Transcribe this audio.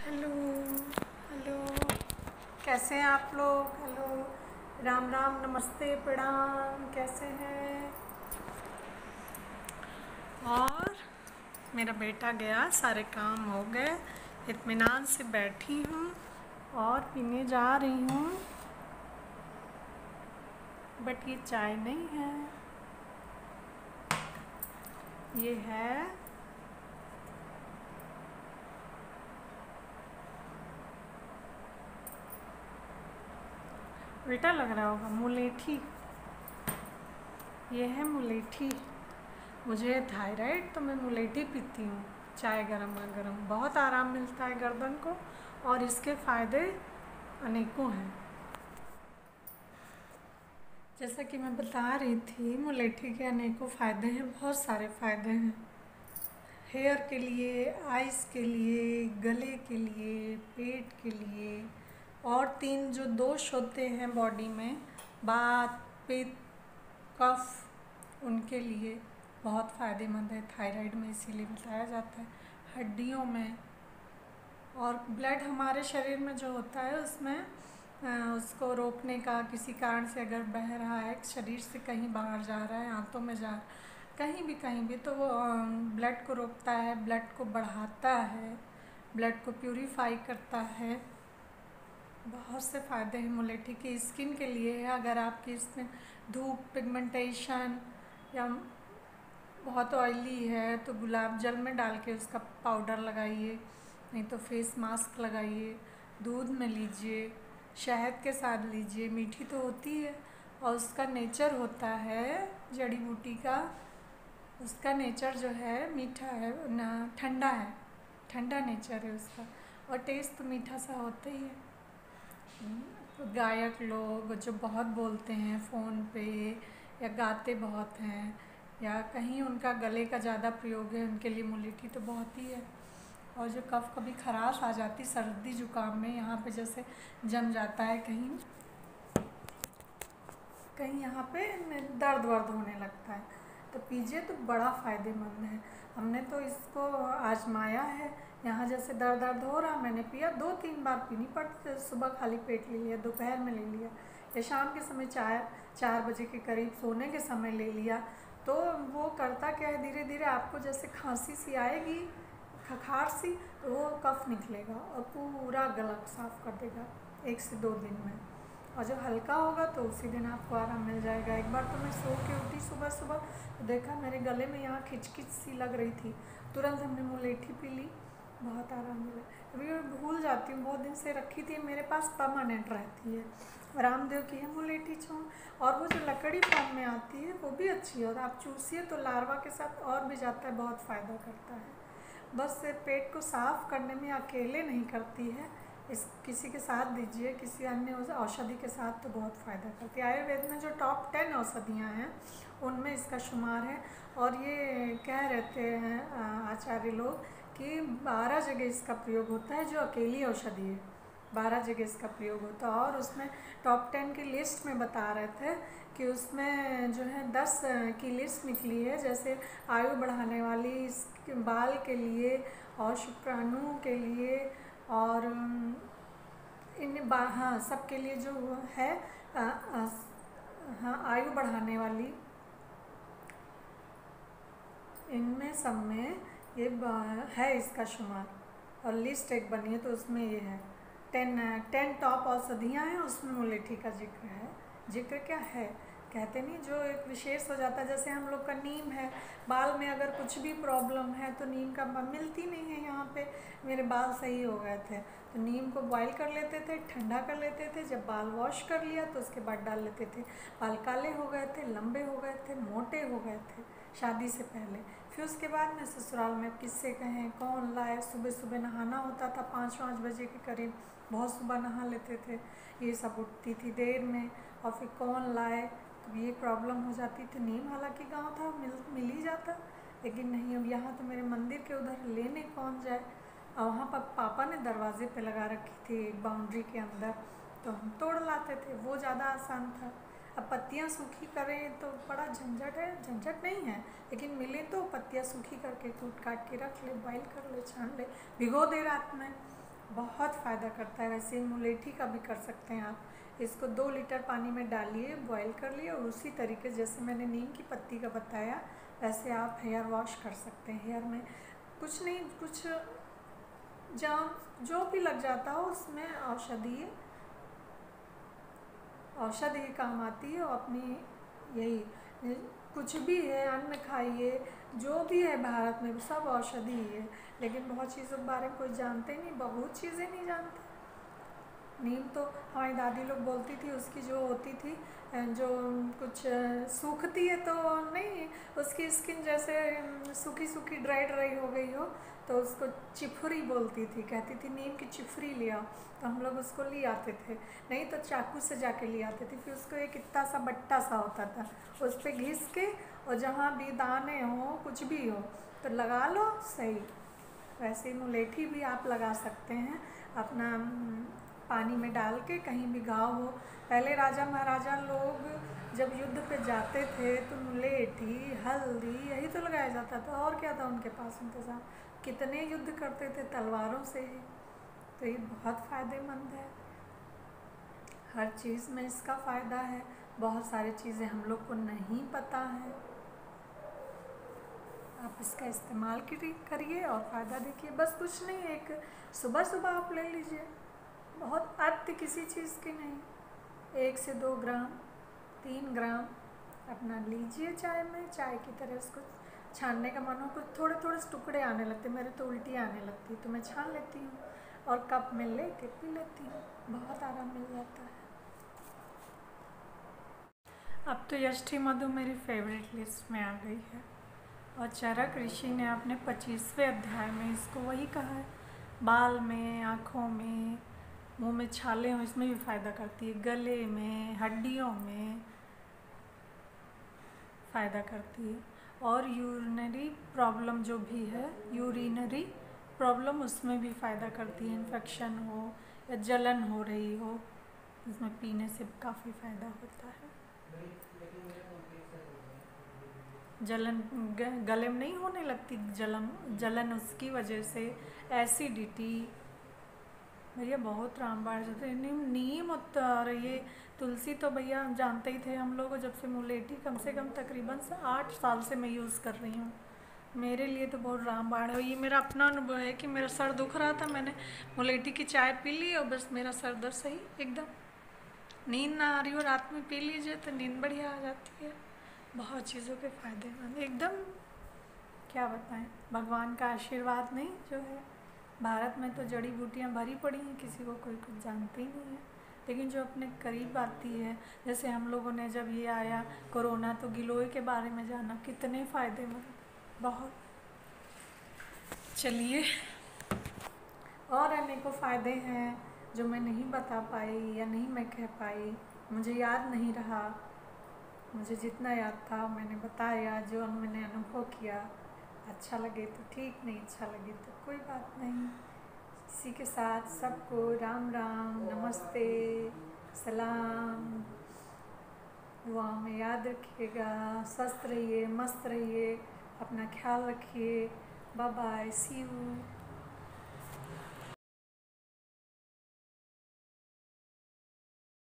Hello. Hello. कैसे हैं आप लोग? हेलो। राम राम, नमस्ते, प्रणाम। कैसे हैं? और मेरा बेटा गया, सारे काम हो गए, इत्मीनान से बैठी हूँ और पीने जा रही हूँ। बट ये चाय नहीं है, ये है बेटा, लग रहा होगा मुलेठी। ये है मुलेठी। मुझे थायराइड, तो मैं मुलेठी पीती हूँ। चाय गरम गरम, बहुत आराम मिलता है गर्दन को और इसके फ़ायदे अनेकों हैं। जैसा कि मैं बता रही थी, मुलेठी के अनेकों फ़ायदे हैं, बहुत सारे फ़ायदे हैं। हेयर के लिए, आइज़ के लिए, गले के लिए, पेट के लिए, और तीन जो दोष होते हैं बॉडी में, बात, पित्त, कफ, उनके लिए बहुत फ़ायदेमंद है थायराइड में, इसीलिए बताया जाता है। हड्डियों में और ब्लड हमारे शरीर में जो होता है उसमें उसको रोकने का, किसी कारण से अगर बह रहा है, शरीर से कहीं बाहर जा रहा है, आंतों में जा रहा है, कहीं भी, तो वो ब्लड को रोकता है, ब्लड को बढ़ाता है, ब्लड को प्यूरिफाई करता है। बहुत से फ़ायदे हैं मुलेठी की। स्किन के लिए है, अगर आपकी स्किन धूप, पिगमेंटेशन या बहुत ऑयली है तो गुलाब जल में डाल के उसका पाउडर लगाइए, नहीं तो फेस मास्क लगाइए, दूध में लीजिए, शहद के साथ लीजिए। मीठी तो होती है और उसका नेचर होता है जड़ी बूटी का, उसका नेचर जो है मीठा है ना, ठंडा है, ठंडा नेचर है उसका, और टेस्ट तो मीठा सा होता ही है। गायक लोग जो बहुत बोलते हैं फ़ोन पे या गाते बहुत हैं या कहीं उनका गले का ज़्यादा प्रयोग है, उनके लिए मुलेठी तो बहुत ही है। और जो कफ कभी खराश आ जाती, सर्दी जुकाम में यहाँ पे जैसे जम जाता है, कहीं कहीं यहाँ पे दर्द वर्द होने लगता है, तो पीजिए तो बड़ा फ़ायदेमंद है। हमने तो इसको आजमाया है। यहाँ जैसे दर्द हो रहा, मैंने पिया, 2-3 बार पीनी पड़ती। सुबह खाली पेट ले लिया, दोपहर में ले लिया, या शाम के समय 4 बजे के करीब सोने के समय ले लिया। तो वो करता क्या है, धीरे धीरे आपको जैसे खांसी सी आएगी, खखार सी, तो वो कफ निकलेगा और पूरा गला साफ़ कर देगा 1 से 2 दिन में। और जब हल्का होगा तो उसी दिन आपको आराम मिल जाएगा। एक बार तो मैं सो के उठी सुबह सुबह, तो देखा मेरे गले में यहाँ खिचखिच सी लग रही थी, तुरंत हमने मुलेठी पी ली, बहुत आराम मिला। अभी मैं भूल जाती हूँ, बहुत दिन से रखी थी मेरे पास, परमानेंट रहती है। रामदेव की है मुलेठी छाँव, और वो जो लकड़ी फॉर्म में आती है वो भी अच्छी है, और आप चूसिए तो लार्वा के साथ और भी जाता है, बहुत फ़ायदा करता है। बस पेट को साफ़ करने में अकेले नहीं करती है, इस किसी के साथ दीजिए, किसी अन्य औषधि के साथ, तो बहुत फ़ायदा करती है। आयुर्वेद में जो टॉप 10 औषधियाँ हैं उनमें इसका शुमार है। और ये कह रहते हैं आचार्य लोग कि 12 जगह इसका प्रयोग होता है, जो अकेली औषधि है 12 जगह इसका प्रयोग होता है। और उसमें टॉप 10 की लिस्ट में बता रहे थे कि उसमें जो है 10 की लिस्ट निकली है, जैसे आयु बढ़ाने वाली, बाल के लिए और शुक्राणु के लिए, और हाँ, सबके लिए जो है हाँ, आयु बढ़ाने वाली, इनमें सब में ये है इसका शुमार। और लिस्ट एक बनी है तो उसमें ये है 10 टॉप औषधियाँ हैं, उसमें मुलेठी का जिक्र है। जिक्र क्या है, कहते नहीं, जो एक विशेष हो जाता है, जैसे हम लोग का नीम है, बाल में अगर कुछ भी प्रॉब्लम है तो नीम का मिलती नहीं है यहाँ पे, मेरे बाल सही हो गए थे तो नीम को बॉईल कर लेते थे, ठंडा कर लेते थे, जब बाल वॉश कर लिया तो उसके बाद डाल लेते थे, बाल काले हो गए थे, लंबे हो गए थे, मोटे हो गए थे शादी से पहले। फिर उसके बाद में ससुराल में किससे कहें, कौन लाए, सुबह सुबह नहाना होता था 5-5 बजे के करीब, बहुत सुबह नहा लेते थे, ये सब उठती थी देर में, और फिर कौन लाए, तो ये प्रॉब्लम हो जाती थी। नीम हालांकि गांव था, मिल ही जाता, लेकिन नहीं, अब यहाँ तो मेरे मंदिर के उधर लेने कौन जाए। और वहाँ पर पापा ने दरवाजे पे लगा रखी थी बाउंड्री के अंदर, तो हम तोड़ लाते थे, वो ज़्यादा आसान था। अब पत्तियाँ सूखी करें तो बड़ा झंझट है, झंझट नहीं है, लेकिन मिले तो पत्तियाँ सूखी करके कूट काट के रख ले, बॉइल कर ले, छान ले, भिगो दे रात में, बहुत फ़ायदा करता है। वैसे मुलेठी का भी कर सकते हैं आप। इसको 2 लीटर पानी में डालिए, बॉईल कर लिए, और उसी तरीके जैसे मैंने नीम की पत्ती का बताया वैसे आप हेयर वॉश कर सकते हैं। हेयर में कुछ नहीं, कुछ जहाँ जो भी लग जाता हो उसमें औषधि काम आती है। और अपनी यही कुछ भी है, अन्न खाइए, जो भी है भारत में सब औषधि ही है। लेकिन बहुत चीज़ों के बारे में कोई जानते नहीं, बहुत चीज़ें नहीं जानते। नीम तो हमारी दादी लोग बोलती थी, उसकी जो होती थी, जो कुछ सूखती है तो नहीं, उसकी स्किन जैसे सूखी सूखी ड्राई ड्राई हो गई हो तो उसको चिफरी बोलती थी, कहती थी नीम की चिफरी ले आओ। तो हम लोग उसको ले आते थे, नहीं तो चाकू से जाके ले आते थे। फिर उसको एक इतना सा बट्टा सा होता था, उस पर घिस के, और जहाँ भी दाने हो कुछ भी हो तो लगा लो, सही। वैसे मुलेठी भी आप लगा सकते हैं अपना पानी में डाल के, कहीं भी घाव हो। पहले राजा महाराजा लोग जब युद्ध पे जाते थे तो मुलेठी, हल्दी यही तो लगाया जाता था, और क्या था उनके पास इंतज़ाम। कितने युद्ध करते थे तलवारों से ही। तो ये बहुत फ़ायदेमंद है, हर चीज़ में इसका फ़ायदा है। बहुत सारी चीज़ें हम लोग को नहीं पता है, आप इसका इस्तेमाल करिए और फ़ायदा देखिए। बस कुछ नहीं, एक सुबह सुबह आप ले लीजिए, बहुत अति किसी चीज़ की नहीं, 1 से 2 ग्राम, 3 ग्राम अपना लीजिए चाय में। चाय की तरह उसको छानने का मन हो, कुछ थोड़े थोड़े टुकड़े आने लगते, मेरे तो उल्टी आने लगती तो मैं छान लेती हूँ और कप में ले के पी लेती हूँ, बहुत आराम मिल जाता है। अब तो यष्टि मधु मेरी फेवरेट लिस्ट में आ गई है। और चरक ऋषि ने अपने 25वें अध्याय में इसको वही कहा है, बाल में, आँखों में, मुंह में छाले हों इसमें भी फ़ायदा करती है, गले में, हड्डियों में फ़ायदा करती है। और यूरिनरी प्रॉब्लम जो भी है, यूरिनरी प्रॉब्लम, उसमें भी फ़ायदा करती है। इन्फेक्शन हो या जलन हो रही हो, इसमें पीने से काफ़ी फ़ायदा होता है। जलन गले में नहीं होने लगती, जलन उसकी वजह से, एसिडिटी, भैया बहुत रामबाण जाते हैं। नीम और ये तुलसी तो भैया जानते ही थे हम लोग, जब से मुलेठी कम से कम तकरीबन 8 साल से मैं यूज़ कर रही हूँ। मेरे लिए तो बहुत रामबाण है। ये मेरा अपना अनुभव है कि मेरा सर दुख रहा था, मैंने मुलेठी की चाय पी ली और बस मेरा सर दर्द सही एकदम। नींद ना आ रही हो रात में पी लीजिए तो नींद बढ़िया आ जाती है। बहुत चीज़ों के फ़ायदेमंद एकदम, क्या बताएं, भगवान का आशीर्वाद नहीं जो है। भारत में तो जड़ी बूटियाँ भरी पड़ी हैं, किसी को कोई कुछ जानते ही नहीं है, लेकिन जो अपने करीब आती है, जैसे हम लोगों ने जब ये आया कोरोना तो गिलोय के बारे में जाना, कितने फ़ायदेमंद, बहुत। चलिए, और अनेकों फ़ायदे हैं जो मैं नहीं बता पाई या नहीं मैं कह पाई, मुझे याद नहीं रहा। मुझे जितना याद था मैंने बताया, जो मैंने अनुभव किया। अच्छा लगे तो ठीक, नहीं अच्छा लगे तो कोई बात नहीं। इसी के साथ सबको राम राम, नमस्ते, सलाम, दुआ में याद रखिएगा, स्वस्थ रहिए, मस्त रहिए, अपना ख्याल रखिए। Bye bye, see you.